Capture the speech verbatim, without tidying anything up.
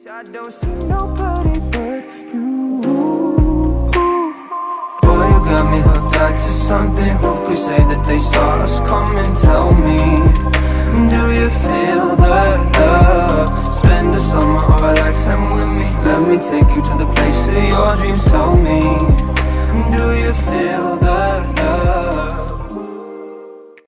I don't see nobody but you. Boy, you got me hooked up to something. Who could say that they saw us coming? Tell me, do you feel